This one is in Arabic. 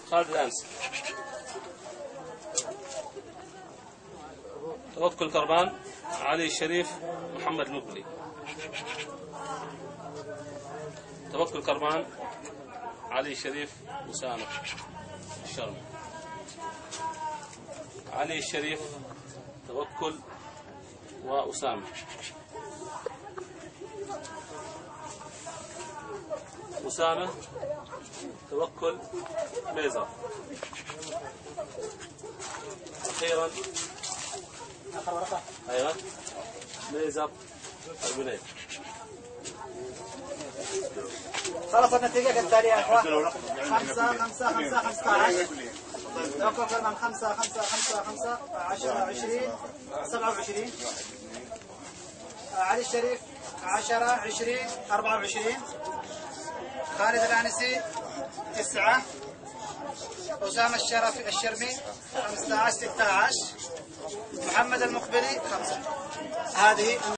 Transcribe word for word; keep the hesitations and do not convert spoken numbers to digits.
خالد الأنس. توكل كربان علي الشريف محمد المقبلي. توكل كربان علي الشريف أسامة الشرمي. علي الشريف توكل وأسامة. أسامة توكل ميزر. أخيرا أيوة ميزر البنيد. خلص النتيجة التالية يا اخوان. خمسة خمسة خمسة خمسة عشر. توكل كرمان خمسة خمسة خمسة خمسة عشرة عشرين سبعة وعشرين. علي الشريف عشرة عشرين أربعة وعشرين. خالد الأنسي تسعة. أسامة الشرف الشرمي خمسة عشر ستة عشر. محمد المقبلي خمسة. هذه